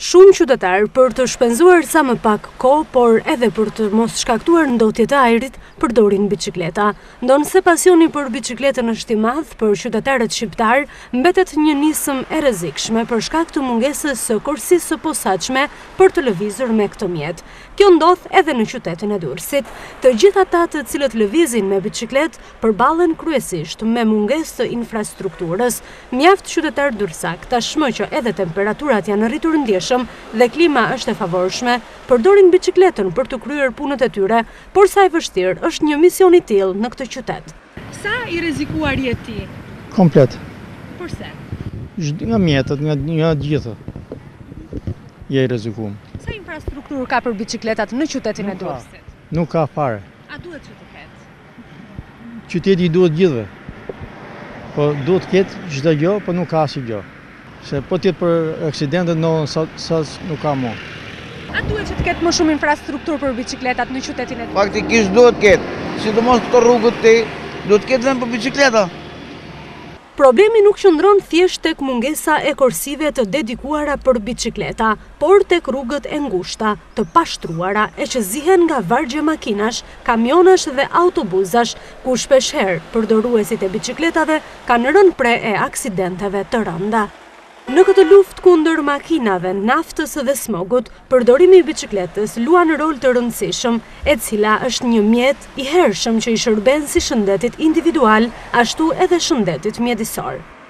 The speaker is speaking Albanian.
Shumë qytetarë për të shpenzuar sa më pak kohë, por edhe për të mos shkaktuar ndotje të ajrit, përdorin biçikleta. Ndonse pasioni për biçikletën është i madh, për qytetarët shqiptar mbetet një nisëm e rrezikshme për shkak të mungesës së korsikë së posaçme për të lëvizur me këtë mjet. Kjo ndodh edhe në qytetin e Durrësit. Të gjithë ata të cilët lëvizin me biçikletë përballen kryesisht me mungesë të infrastrukturës. Mjaft qytetar durrësak, tashmë që edhe temperaturat janë rritur ndjeshëm dhe klima është e favorshme, përdorin biçikletën për të kryer punët e tyre, por sa e vështirë është një mision i tillë në këtë qytet. Sa i rrezikuar je ti? Komplet. Përse? Nga mjetet, nga gjitha. Je i rrezikuar. Sa infrastrukturë ka për biçikletat në qytetin e Durrësit? Nuk ka fare. A duhet që të ketë? Qyteti duhet gjithve. Po duhet ketë çdo gjë, po nuk ka asnjë gjë. Se po tjetë për aksidente ndodhen sa nuk ka më. A duhet që të ketë më shumë infrastrukturë për biçikletat në qytetin e Durrësit? Faktikisht duhet ketë, sidomos këto rrugët duhet ketë vend për biçikleta. Problemi nuk qëndron thjesht tek mungesa e korsive të dedikuara për biçikleta, por tek rrugët e ngushta, të pashtruara e që zihen nga vargje makinash, kamionash dhe autobuzash, ku shpeshherë përdoruesit e biçikletave kanë rënë pre e aksidenteve të rënda. Në këtë luftë kundër makinave, naftës dhe smogut, përdorimi i biçikletës luan rol të rëndësishëm, e cila është një mjet i hershëm që i shërben si shëndetit individual, ashtu edhe shëndetit mjedisor.